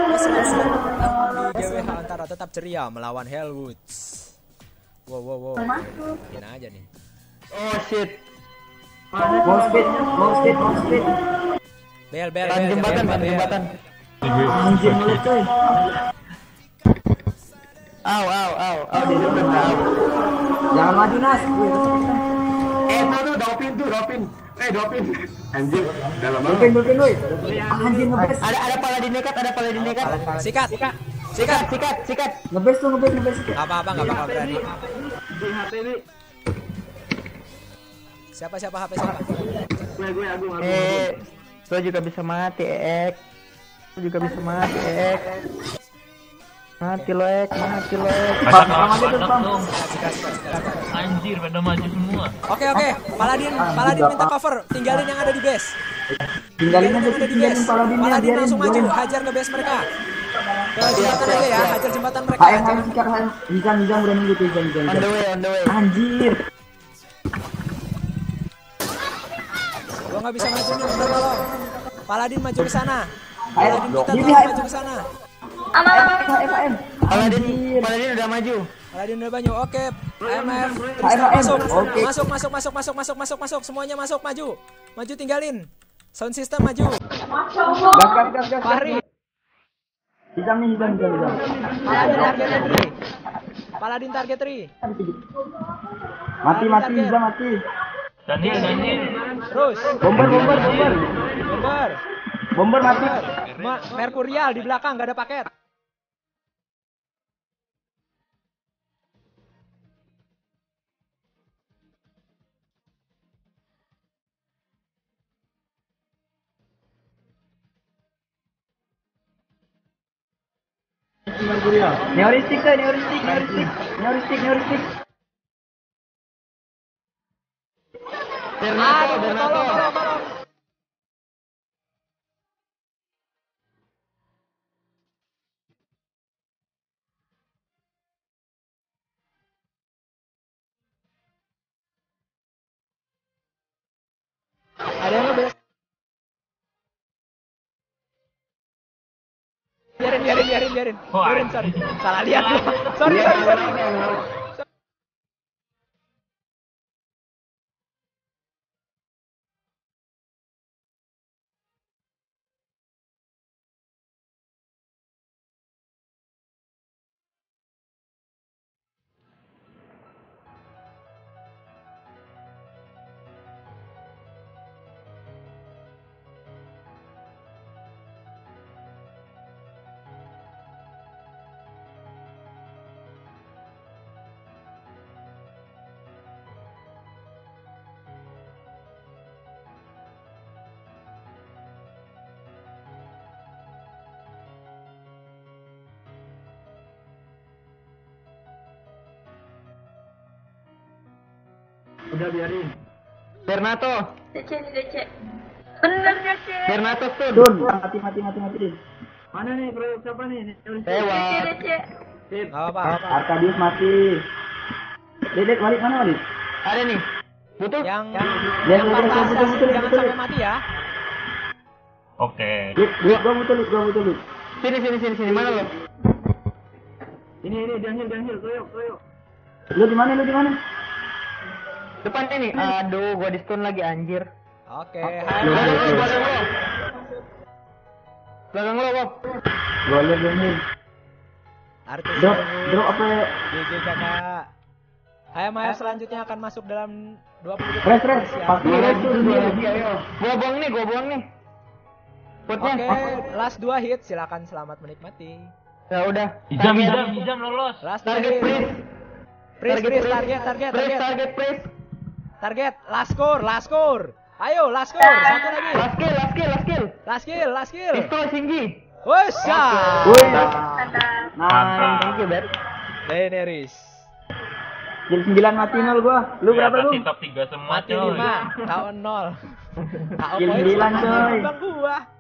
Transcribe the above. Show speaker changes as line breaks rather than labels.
Di GWH antara tetap ceria melawan Hellwoods. Wow. Ini aja nih.
Oh shit.
Mau speed.
Bel.
Jembatan.
Anjir mulut coy.
Au, di depan au.
Jangan maju Nas.
Tuh, dopin. Anjir, dalam banget.
Dopin woi. Anjir ngebes.
Ada paladin nekat.
Sikat.
Ngebes tuh.
Gak apa-apa berani.
Di HP ini.
Siapa HP?
Gue Agung. Lo juga bisa mati, Ek. Mati lo, Ek.
Anjir, pada maju semua.
Oke. Paladin minta cover. Tinggalin yang ada di base.
Tinggalin aja
Paladin langsung maju, hajar ke base mereka. Ke jembatan aja ya, hajar jembatan mereka.
HM sikat HM. Hijam udah nunggu tuh hijam.
On the way.
Anjir.
Gua nggak bisa maju nih, bener tolong. Paladin maju ke sana.
HM.
Paladin kita maju ke sana.
HM.
Paladin udah maju.
Paladin udah maju. Oke. MF.
Oke.
Masuk. Semuanya masuk, maju. Maju tinggalin. Sound system maju.
Gas.
Fahri.
Hijam.
Paladin target 3.
Mati hijam mati.
Daniel.
Terus.
Bomber mati.
Merkurial di belakang nggak ada paket.
Neuristik.
Tolong. Ada yang ngebes. Biarin. Sorry. Salah lihat gua. Sorry.
Udah biarin. Bernato.
DC. Bener DC.
Bernato tuh.
Dun, mati.
Mana nih proyek siapa nih?
DC.
Sip.
Apa?
Arkadius mati. Dedek balik mana balik?
Ada nih. Butuh.
Yang
Betul.
jangan sampai mati ya.
Oke.
Gua butuh.
Sini. Mana lo? Ini Daniel, toyok.
Lu di mana?
Depan ini. Aduh, gua di stun lagi anjir.
Oke.
Belakang lo, Bob.
Gua lihat Daniel.
Artis
Drop apa?
GG kakak. Ayo selanjutnya akan masuk dalam 20 detik.
Res.
Siap.
Pakai res tuh Daniel.
Ayo. Gua buang nih. Potnya.
Oke, last 2 hit, silakan selamat menikmati.
Ya udah.
Hijam lolos.
Last
Target
hit.
freeze.
Target. Target, last score. Ayo, last score. Satu lagi.
Last kill. Pistol tinggi.
Wosha.
Woi.
Mantap.
Thank you, Bet.
Daenerys.
Jam 9 mati 0 gua. Lu berapa lu?
Top 3 semua
Mati
coy.
5, KO 0. KO
Kill
poin
9 coy.
Bang gua.